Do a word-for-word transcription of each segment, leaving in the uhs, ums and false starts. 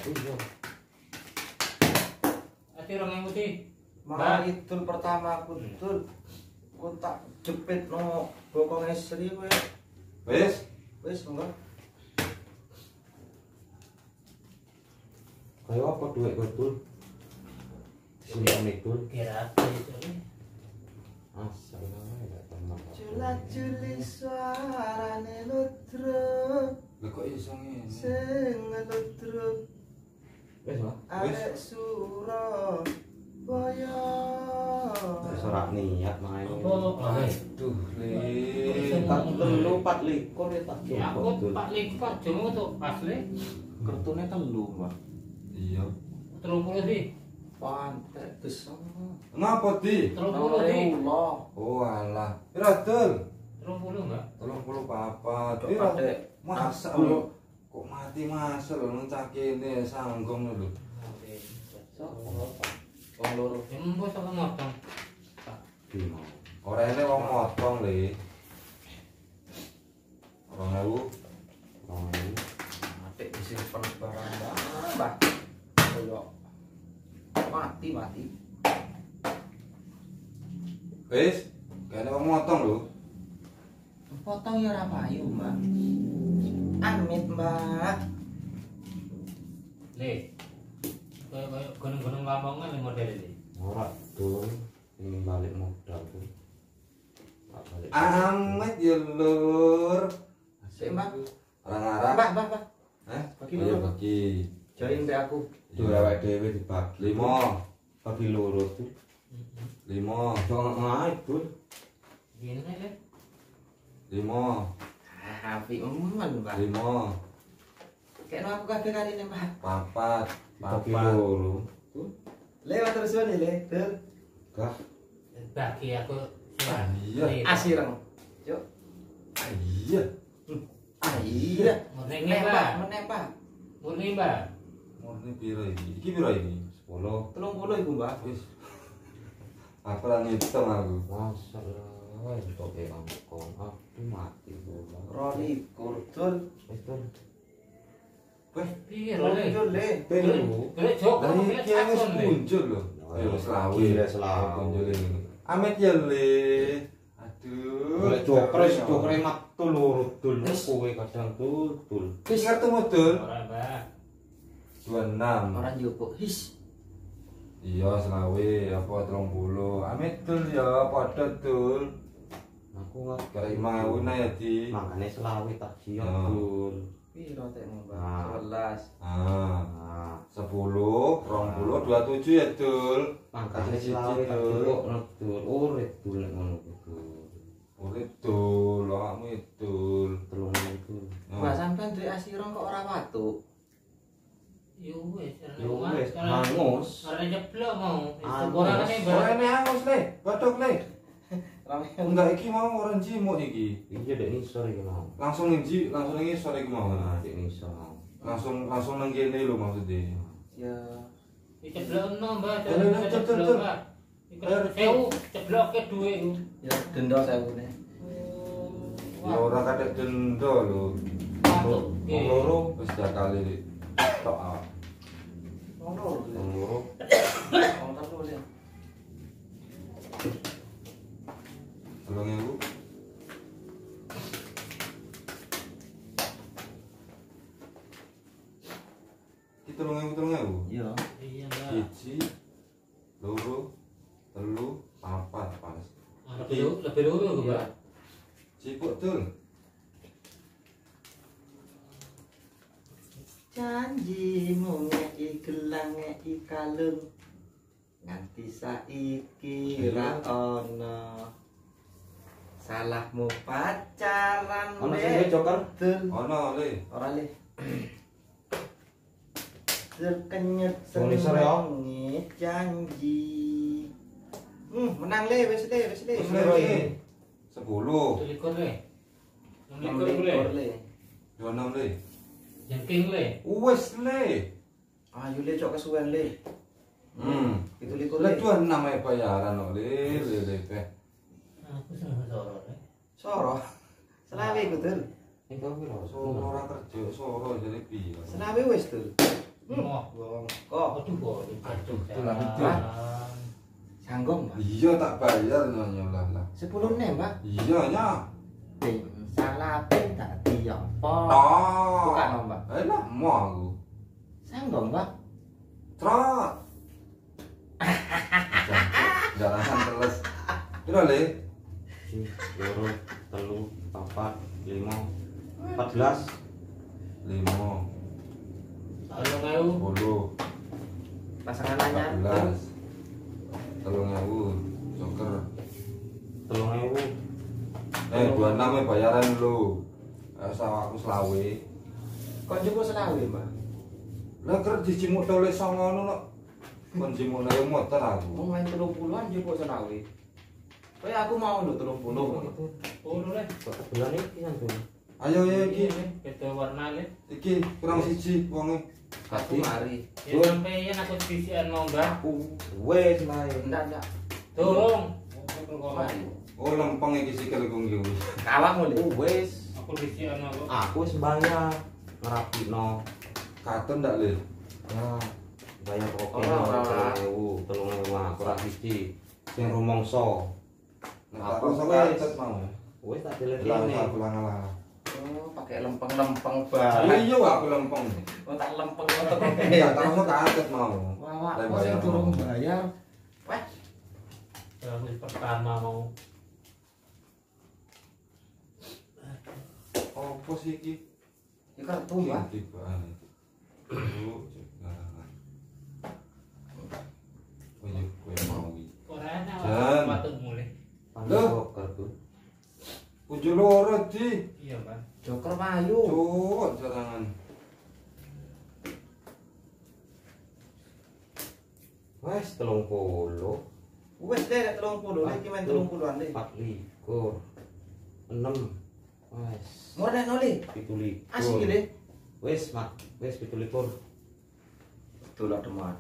Iya. Ati rong ewu sih. Mari itu pertama aku tuh aku tak jepit no bokong istri kowe. Wis, Wis enggak. Kayak apa duit betul? Simpan itu. Kira apa itu? Asal enggak teman. Jula-juli suarane ludruk. lha kok iso ngene? Sing ludruk Wis, Mas. arek Surabaya. Wis ora niat main. Apa? Aduh, Le. Tak telu pat likur ya tak Ya coba. aku Pak Lipat jomo tuh asli. Kertune telu, Mbak. Iya. Terus puluh sih. Pantek besar. Ngapa, Di? Terus puluh sih. Allah. Oh, alah. Pira, Dul? Terus puluh enggak? tolong puluh papat. Cok Pira? padek. Masa Aku. lho. Kok mati masa lho nang cah kene sanggong lho. Wong loro. Embo sama motong. Dino. Ora ene wong motong, Le. Rong ewu. Rong ewu. Apik disimpen barang Mbah. Koyo mati mati. Wis, kene wong motong lho. Potong ya ora payu, Mbak. Amit, Mbak. Le. Kayak kayak gunung-gunung Lamongan yang model ini. Ora dul, ini balik modal tuh. Tak balik. Amet ya, Lur. Sik, Mbak. Ora ngarah. Mbak, Mbak, Mbak. Hah? Bagi Oh, iya, dulu. bagi. Join mbek aku. Duh awake dhewe dibagi. Lima. Bagi loro tuh. Lima. Jangan naik dul. Gini aja. Lima. Ah, apik men, Mbak. Lima. Kayakno aku kabeh kali ini, Mbak. Papat. Bagi Papat. loro. Lewat terus wae, Le. Del. Gah. Bagi aku. Ah, iya. Asireng. Yuk. Ah, iya. Ah, iya. Murni Menembak, Mbak. menembak. Murni Mbak. Murni piro iki? Iki piro ini? Sepuluh. Telung puluh iku, Mbak. Wis. Aku ora ngitung aku. Masalah. Untuk angkong. Aku mati bola. Rolikur, Dul. Wis dul. Weh, Piro le? Dul, Le. Telu. Golek joko dari golek iki wis sakon le. muncul lho. Ya, Ya selawi. gila, selawi. Muncul ini. Amit ya, Le. Aduh. Golek cokre, cokre matul loro dul. Kowe kadang dul dul. Wis ngerti modul. Ora Mbak. dua puluh enam. Ora njupuk. His. Iya, selawi apa tiga puluh. Amit dul ya, padha dul. Aku nggak Kira lima ewu nah ya, Di. makane selawi tak jiyo Ya. dul. Piro tekmu, Mbak? Ah. sebelas. Ah, Nah, sepuluh, dua puluh, dua puluh tujuh ya, Dul. makane Kasih selawi siji, tak Dul. jiyo dul. Urip dul nek ngono kuwi. Urip dul, awakmu dul. Telung dul. Mbak sampean duwe asirong kok ora watu. Yo wis. Yo wis hangus. Ora nyeblok mau. Hangus. Ora kene Mbak. Ora ini hangus, Le. Batuk, Le. Rame. Enggak, iki mau orang jimuk iki. Iya dek nisor iki mau. Langsung ngeji, langsung ngi sore iki mau. Nah, dek nisor mau. Langsung langsung nang kene lho maksudnya. Ya. Diceblokno Mbak. Ayo, ayo, cep, cep, cep. Sewu ceblok ke dhuwit ku. Ya denda sewune. Ya ora kadek denda lho. Masuk. Wong loro wis dak kali Dik. Tok awak. Wong loro. Wong loro. Wong telu Le. Tolong ewu. Iki tolong ewu, tolong ewu. Iya. Iya Mbak. Siji, loro, telu, papat pas. Lebih lu- lebih luru ku Mbak. Cipuk dul. Janjimu ngeki gelang ngeki kalung nganti saiki ra ono salahmu pacaran Ono sing duwe joker? Dul. Ono Le. Ora Le. Terkenyut Wong nisor ya? senengi janji. Hmm, menang Le, wis Le, wis Le. Wis menang Le. sepuluh, Tuh likur le. Enam Enam likur likur, le. Le. dua puluh enam Le. Jengking le. Wis Le. Ayo Le cok kesuwen Le. Hmm. Itu likur Le Le. dua puluh enam ae bayaran kok Le, Le Le pe. Aku seneng soro le. Soro. Selawe iku Dul. Engko piro? Soro ora kerja, soro jadi piye. Selawe wis Dul. Wah, Kok aduh kok aduh Tulang itu. sanggup, Mbak? Iya tak bayar nyonya lah lah. sepuluh nih, Mbak. Iya nya. Ping salah ping tak diopo. Tok. Bukan, no, Mbak. Enak mau aku. Sanggup, Mbak. Trot. Jalanan terus. Piro le? Si, loro, telu, papat, lima, empat belas. lima, Kalau kau sepuluh, Pasangan empat anyar. belas, telung ewu, joker. Telung ewu. Eh dua puluh enam ya bayaran lu. Eh sama aku selawe. Kok juga selawe, Mbak? Lah ker dijimuk tole songono no. Kon jimuk naik motor aku. Mau main telung puluhan juga selawe. Kayak aku mau lho telung puluh. oh leh. Kok bulan ini kan tuh. Ayo ya iki. Kita warna leh. Iki kurang siji wonge. Aku mari. Ya sampai ya aku visian mau mbak. Aku wes main. Enggak, enggak. Tolong. Mari. Oh lempeng iki sikil ku iki. Kawang Aku mulai. wes. Aku visian mau. Aku wes bayar. Ngerapino. Katon ndak le? Ya, bayar pokoknya Ora, ora, ora. telung ewu, telung ewu aku ora siji. Sing rumangsa. Nah, Aku aku wes. katet mau. Wes tak Lah telepon. aku langalah. Oh, pakai lempeng-lempeng banget. Iya aku lempeng. Oh, tak lempeng untuk Enggak tahu katet mau. Wah, Lah, kok sing bayar durung mau. bayar. Wah, Aku pertama mau. Opo sih iki? iki kartu, Mbak. Tiba. Lu jangan. Oh iya, kowe mau iki. Orang Jan. apa tuh mulai? Loh, kartu. Kunci loro di. Iya mbak. Joker payu. Cuk, jarangan. Wes telung puluh. Wes deh telung puluh, iki main telung puluhan deh. Empat likur. Enam. Wes. Murah noli. Pitu likur. Asik iki deh. Wes mak. Wes pitu likur. Tulah demad.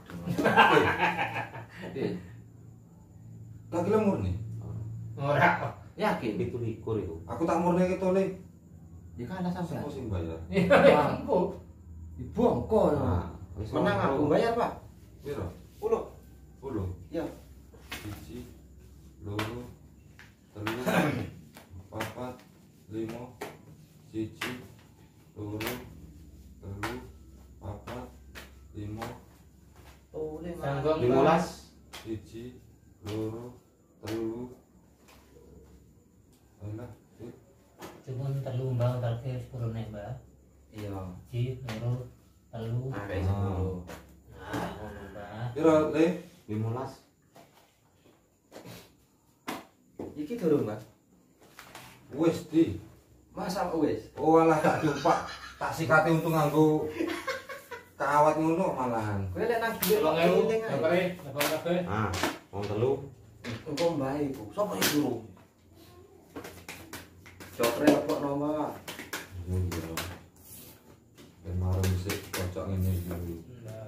Tak gelem murni. Ora. Yakin? Pitu likur itu. Aku tak murni ke tole. Ya kalah sampean. Aku sing bayar. Aku. Ibu engko. Nah, wes Menang aku bayar, Pak. Piro? Puluh. Puluh. Ya. Siji, loro, telu, papat, lima, siji, loro, telu, papat, lima, Oh, lima. Sanggup lima belas. siji, loro, telu. Alah, eh, Cuma telu mbak terakhir sepuluh nih mbak. Iya. Ji, nuru, telu. Nah, kayak sepuluh. Nah, ngono, mbak. piro le? Lima belas. Iki durung, Mas. Wes di. Masa wis? Oh alah tak dumpak. Tak sikate untung nganggo kawat ngono malahan. Kowe lek nang dhuwit Tolong kok ewu. eling Apa ae. eh? Apa kabeh? Ah, wong telu. Engko mbae iku. Sopo iki durung? Joker lepok nomor. Iya. Ben marung sik kocok ngene iki. Nah.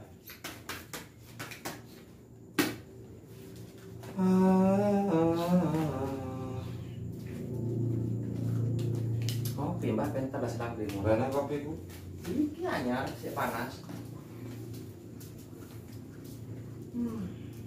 Kopi Mbak ben teles lagi mu. Rene kopiku. Iki anyar sik panas. Hmm.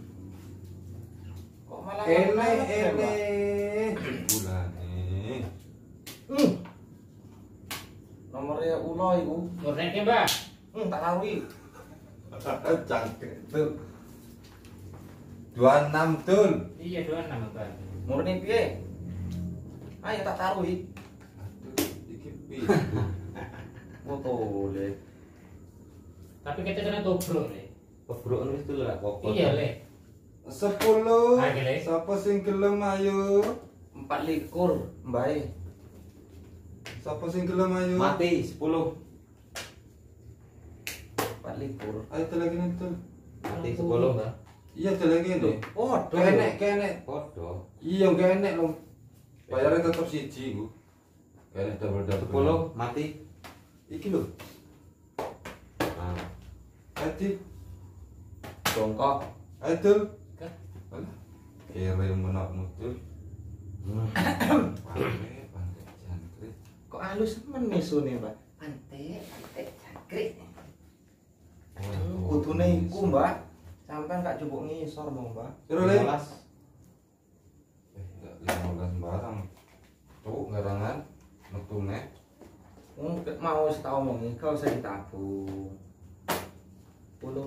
Kok malah Ele panas ya, ele. Mbak? Bulane. Hmm. Nomornya ulo iku. Murni ki mbak. Hmm, tak taruhi. Cangkrik tuh. dua puluh enam tul. Iya dua enam mbak. Murni piye? Ayo tak taruhi. Aduh, iki piye? Foto le. Tapi kita kena tobruk nih. Kebroken wis tuh lah kokot. Iya le. sepuluh. Ayo, Le. Sapa sing gelem ayo? Empat likur, mbae. Sapa sing gelem ayo? Mati sepuluh. Empat likur. Ayo lagi tul. Mati sepuluh. mbak. Iya lagi nih. Oh, Kenek kenek. Podo. Iya kenek lo. Bayarnya tetep siji ku. Kenek double double. Sepuluh mati. Iki lho. Nah, Adi. Jongkok. Ayo tul. Ke? Alah. Kere menakmu tul. hmm. Pantai pantai jangkrik. Kok halus men misune, Pak? Pantai, pantai jangkrik. Oh, legune iku, Mbak. Sampeyan gak cukup ngisor, Mbak. Piro le? lima belas. Eh, enggak lima belas barang. Cuk, garangan metune. Wong mau wis tak omongi, kau usah ditabung. Puluh.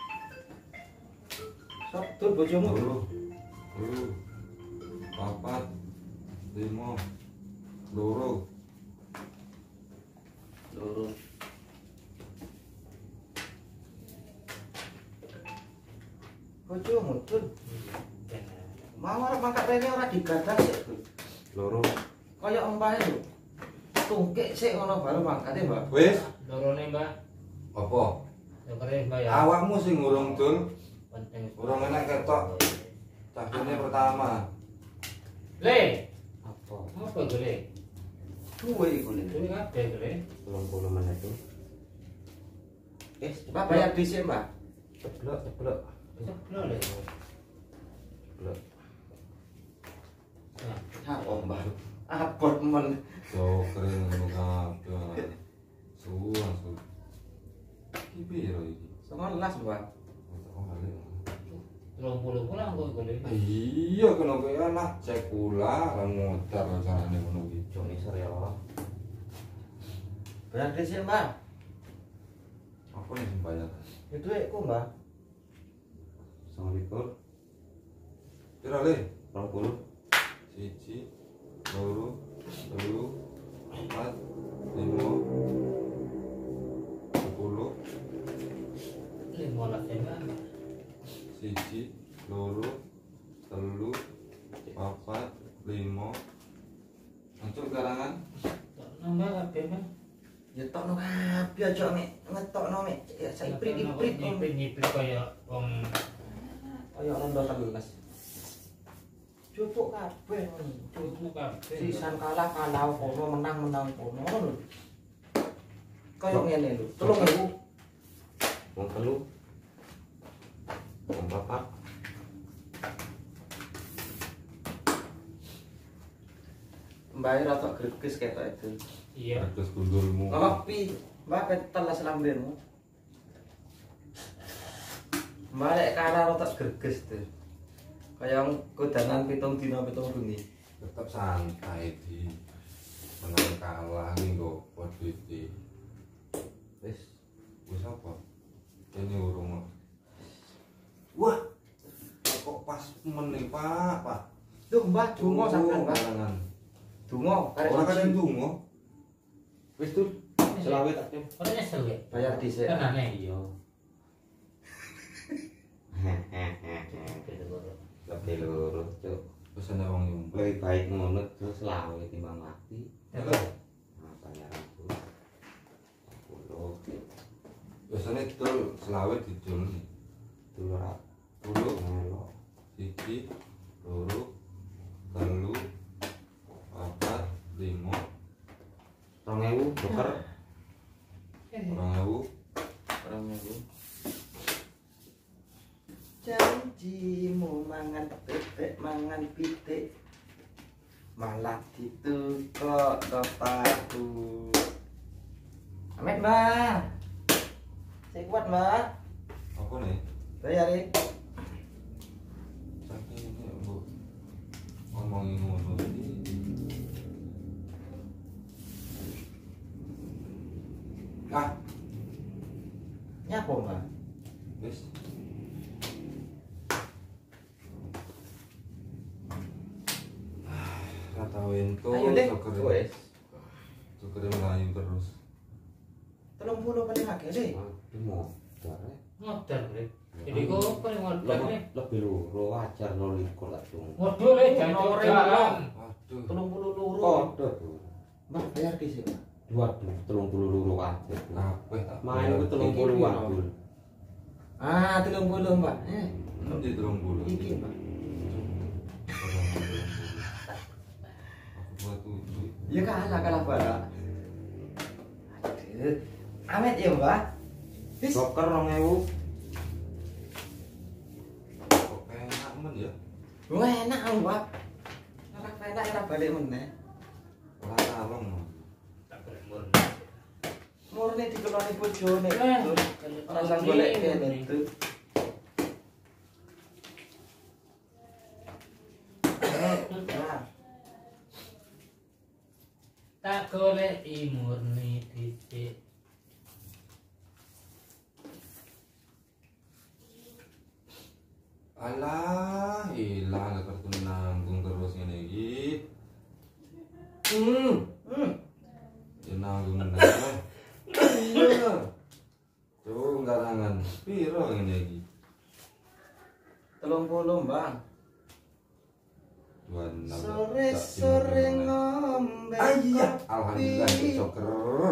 Sok tur bojomu. Loro. Loro. Papat. Lima. Loro. Loro. Bojomu tur. Mau arep mangkat rene ora digadah sik. Loro. Kaya empahe lho. Tungkik sik ngono baru mangkate, Mbak. Wis, Lorone mbak, apa? dokternya mbak ya. Awakmu sing urung dul, Penting. urung enak ketok. Cahkene pertama. Le, Apa? apa itu le? Duwe iku lho. Ini apa itu le? Belum puluh menit itu. Eh, Mbak bayar dhisik, Mbak. ceplok, ceplok, Ceplok le. ceplok. Nah, Ha, oh, Mbak. Abot men. Cuk, keren ngono kabeh. Suwan, su. Iki piro iki? sebelas, Mbak. Oh, balik. telung puluh pulang kok itu le. Iya, kena kowe enak cek pula lan muter carane ngono iki. Joni ya. Bayar dhisik, Mbak. Apa nih sing bayar? Itu duitku, Mbak. Assalamualaikum. Piro le? Rong puluh. Siji, loro, telu, empat, lima, sepuluh, Lima belas ya mbak. siji, loro, telu, papat, lima. Ancuk garangan. Nambah apa mbak? Ya tokno kabeh aja mek ngetokno mek. Ya saya iprit-iprit om. Nyiprit nyiprit kayak wong. Kaya rondo teles. Cukup kabeh ngono. Cukup kabeh. Sisan kalah kalah kono menang menang kono ngono lho. Kaya ngene lho. Telung ewu. Wong telu. Wong papat. Mbak rada greges ketok itu. Iya. Terus gundulmu. Kopi, Mbak ketelas lambemu. Mbak lek kalah rada greges tuh. Kaya kodanan pitung dina pitung bengi. Tetap santai di menang kalah nih kok buat duit. Wis. Wis apa? Ini urung. Wah. Kok pas meneh, Pak, Pak. Duh, Mbak donga sampean, Mbak. Garangan. Donga karek Ora siji. kan ndonga. Wis tur. Selawe tak tem. Orang nyesel ya? Bayar dhisik. Kan aneh. Iya. Lebih loro, Cuk. Wis ana wong nyumbang. Lebih baik ngono terus selawe timbang mati. Iya. Nah, bayaran tuh. Puluh. Biasane dul selawe didul. Dulu ora Puluh, melok. siji, loro, telu, papat, lima, Rong ewu dokter. rong ewu. Orang ewu. Janjimu mangan bebek mangan pitik malah ditukok kepatu. Amet, Mbak. Saya kuat, Mbak. Apa nih? Bayar ya. Saking ini Bu. Ngomongin ngono iki. Ah, Nyapa, Mbak? wis. Rata wento, Ayo deh, sokere. wes. Sokere melayu terus. Telung puluh paling akeh deh. Waduh modar. eh. Modal le. Jadi kok apa yang modal le? Lebih lebih loro wajar nol likur tak dong. Modal le jangan Nomor jalan. Waduh. Telung puluh luru. Podo tuh. Mbak bayar di sini. Waduh, telung puluh loro wajar. Kabeh tak Main ku telung puluh Iki waduh. Ah, telung puluh, Mbak. Eh, Nanti terung bulu. iki, Mbak. Aku buat tujuh. Ya kalah kalah Mbak. Aduh. Amet ya, Mbak. Wis. Dokter rong ewu. Kok enak men ya? Wah, enak, Mbak. Ora enak ora balik meneh. Ora kalong. Tak berumur. Murni dikeloni bojone. Eh, Dul. Rasa golek kene Dul. Nah, tak goleki murni dhisik. Alah, ilang kartu nanggung terus ngene iki. hmm, hmm. Ya nanggung nang. Iya. Tuh garangan piro ngene iki? Telung puluh, Bang. dua puluh enam. Sore-sore ngombe. Ayah, kopi. alhamdulillah Cuk Joker.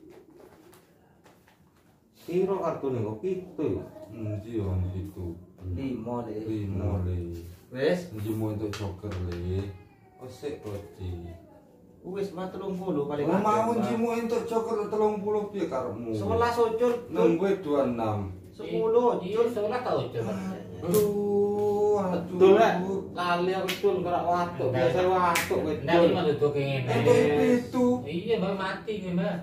Piro kartune kok pitu ya? Endi yo itu. Limo le. Limo le. Wes, Endi mau entuk Joker le. Osek roti. wis mah telung puluh paling Mau mau akeh, Bang. jimu entuk Joker telung puluh piye karepmu? Sebelas ucul. Nembwe dua puluh enam. Sepuluh Iya, ucul. sebelah tau ucul. Aduh, aduh. Betul rek. Lali aku tul kerak watuk, biasa watuk kowe. Ndak iki mah duduk ngene. Entuk pitu. Iya, Mbak mati kowe, Mbak.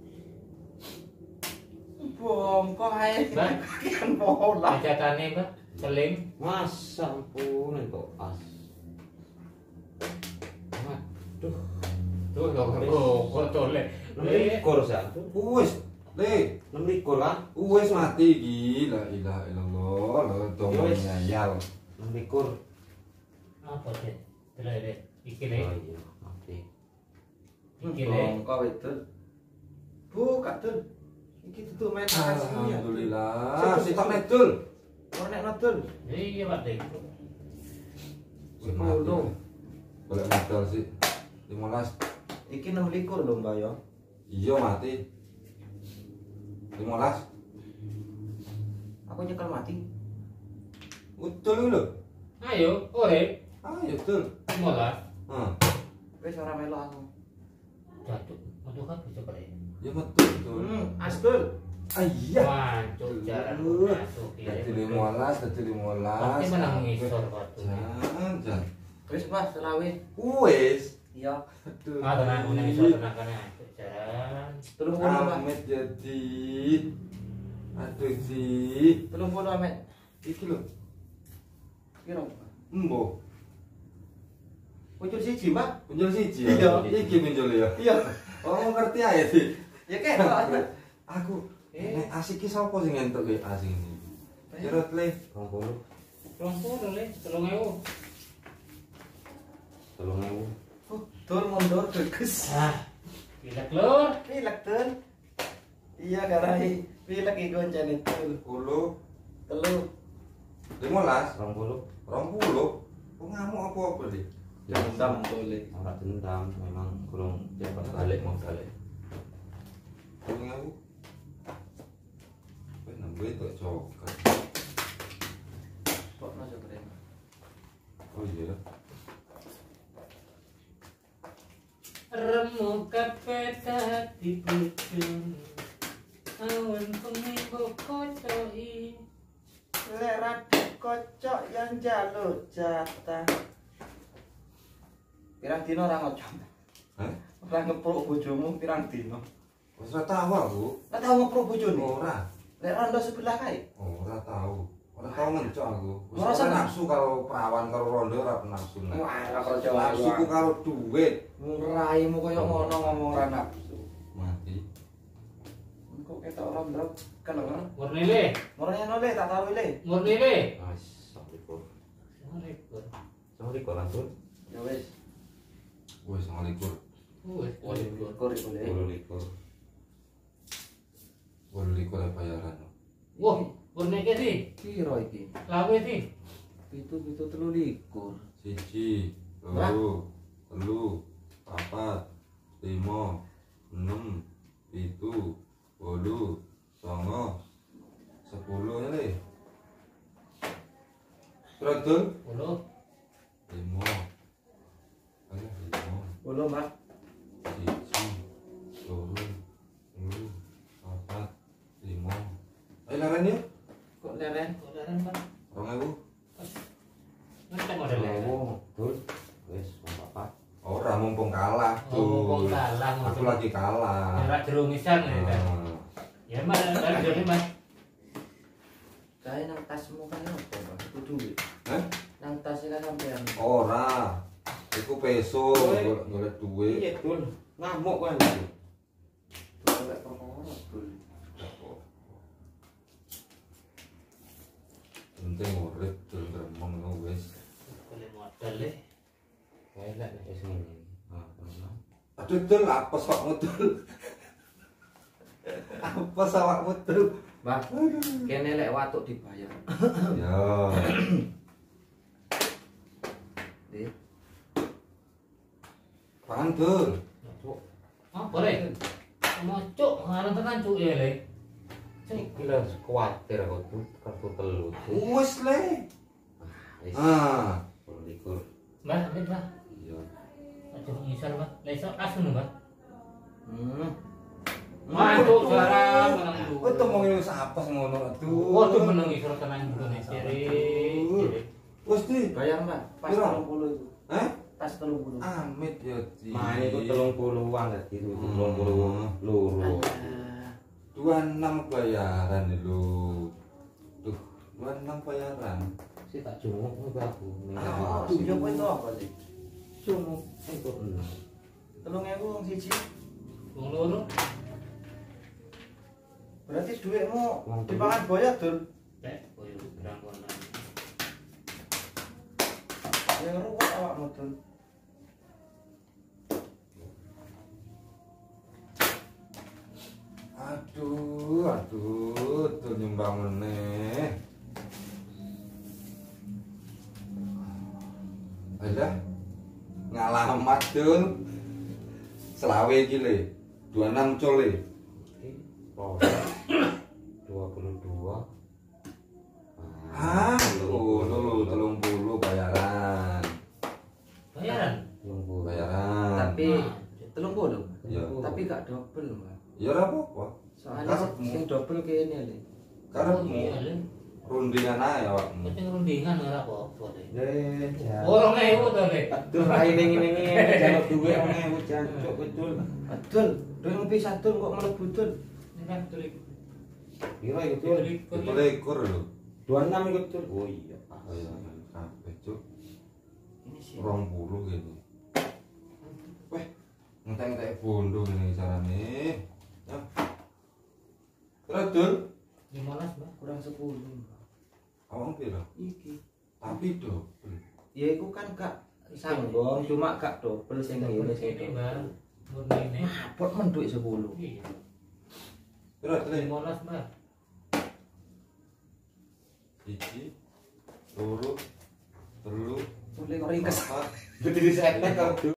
Bongkok ae. Mbak. Kan pola. Ajatane, Mbak. Seling. Mas ampun entuk as. Waduh, Tuh kok kok tole. likur sak. Wis, le. enam likur kan? Wis mati iki. La ilaha illallah. Lah dongo Wis. nyayal. enam likur. Apa sih? Delok deh. Iki le. Oh iya, mati. Iki le. Bongkok itu. Buka Dul. Iki tutup main asli ya. Alhamdulillah. Sitok medul. Ora nek Dul. Iya, Pak Dek. Wis mati. Boleh modal sih. lima belas. Iki enam likur lho, Mbak ya. Iya mati. lima belas. Aku nyekel mati. Utul lho. Ayo, ore. Ayo tul. Molas. Hah. Wis ora melu aku. Jatuh. Metu kan bisa kare. Ya metu tul. Hmm, as Dul. Iya. Wancuk jalan Aduh. masuk Dadi lima belas, dadi lima belas. Pasti menang ngisor batu. Jangan, jangan. Wis Mas, selawe. Wis. Iya. Aduh. Ah, tenang, menang ngisor tenang kan masuk jalan. Telung puluh, Mbak. Amit jadi. Aduh si. Telung puluh Amet. Iki lho. Piro? Embo. Ucul siji, Mbak. Pinjol siji Iya. ya. Iki pinjol ya. Iya. Oh ngerti aja sih. Ya ketok. Aku Eh. nek asik ki sapa sing entuk ki asing iki? Cerot le. dua puluh. Rong puluh le, telung ewu. Tolong ewu. Oh, Dul mundur bagus. Ah, pilek lur. Pilek Dul. Iya garai. Pilek iki koncene Dul. Sepuluh. Telu. Lima belas. dua puluh. Rong puluh. Kok ngamuk apa-apa deh? Dendam Dul. Ora dendam, memang kurang cepat balik mau balik. Tolong aku. Kowe nembé tok Joker. Kok masuk keren. Oh iya. Remu kabeh dadi bojo. Awan pengibo kocoi. Lek radit kocok yang jaluk jatah. Pirang dino ora ngocok. Hah? Ora ngepruk bojomu pirang dino. Wis ora tahu aku. Ora tau ngepruk bojone. Ora. Lek rondo sebelah kae. Ora tahu. Ora tahu ngencok aku. Wis Ora ora seneng? nafsu karo perawan karo rondo ora nafsu. Nah. Wah, ora percaya. Nafsuku karo duit. Raimu koyo ngono ngomong ora nafsu. Mati. Kok ketok rondo kelengar. Murni le, Morane no le tak tahu le. murni le. Mas, satu likur. Assalamualaikum. Satu likur langsung. Ya wis. Wis ngalikur. Wes, Likur iku le. Sepuluh likur. Wolu likur bayaran. wah, murni ke sih. Piro iki? Lawe sih. Pitu-pitu telu likur. Siji, loro, telu, papat, lima, enam, pitu, wolu, songo, sepuluh le. Berapa? Puluh. Lima. Ayo lima. Bolo, Mas. Siji, loro, telu, papat, lima. Ayo laren ya? Kok leren? Saudara Pak. Rong ewu. Ngecek modelnya. Ewu, betul. Wes, papat. Ora mumpung kalah Oh, mumpung tuh. kalah, Aku mumpung. lagi kalah. Ora jerumisan ya kan. Ah. Kae nang tasmu kan apa, Bang? Itu duit. Hah? Nang tasnya kan sampean. Ora. Iku peso Kowe- golek duit. Iya, Dul. Ngamuk kan itu. Golek perkara, Dul. Penting urip dul gremeng ngono wis. Boleh modal deh. Kayak lek wis ngene. Ah, tenan. Aduh dul apa awakmu dul? Apa awakmu dul? Bang, kene lek watuk dibayar. Ya. Dik. Pangan dul. Cuk. Ah, boleh. Mau cuk, ngaran tenan cuk ya, Le. Cuk. Iki lho kuwatir aku tuh kartu telu. Wis le. Wis Ah. likur. Mbah, amit, Mbah. Iya. Aja ngisor, Mbah. Lah iso asun, Mbah. Hmm. Mantuk jarang menang dulu. Kowe temongi wis apa ngono tuh. Waduh menang isor tenan Indonesia. Ciri. Wis di. Bayar, Mbak. Pas Piro? telung puluh itu. Hah? Pas telung puluh. Amit ya di. Main itu telung puluhan dadi itu Hmm. telung puluh loro. Alah. dua puluh enam bayaran lho. Tuh, dua puluh enam bayaran. Si tak junguk iku aku. Ah, Tuh, yo kowe itu apa sih? Junguk itu enem. Telung ewu wong siji. Wong loro. Berarti duitmu Wong dipangan boya, Dul. Tek, koyo berang kono. Yang ruwet awakmu, Dul. Aduh, aduh, tuh nyumbang meneh. Alah. Ngalamat dul. Selawe iki le. dua puluh enam col le. Oh. dua puluh dua. Ah, tuh, tuh, telung puluh bayaran. Bayaran. telung puluh. Bayaran. Tapi telung puluh. Ya. Tapi gak double, Mbak. Ya ora apa-apa. Soalnya Karepmu. sing double kene Le. Karepmu Iya, Le. rundingan ae awakmu. Penting rundingan ora apa-apa, Le. Eh, jan. Oh, rong ewu to, Le. Aduh, raine ngene-ngene jaluk duwe wong ewu jancuk betul. Adul, duit ngopi satu kok mlebu, Dul. Ini kan tulik. Piro iku tuh? Tulik. Itu lekor lho. dua puluh enam iku tuh. Oh iya. Oh iya, kabeh cuk. Ini sih. rong puluh gini. Weh, ngentek-ngentek bondo ini carane. Ya. Terus dul, lima belas, Mbak. Kurang sepuluh, Mbak. awang piro? Iki. Tapi double. Ya iku kan gak sambung, cuma gak double sing kene sing Ini, double. Mbak. Murni ini. Mabot men duit sepuluh. Iya. Terus terus. lima belas, Mbak. Iki, loro, telu, Boleh kok ringkes. papat, Berdiri setek kalau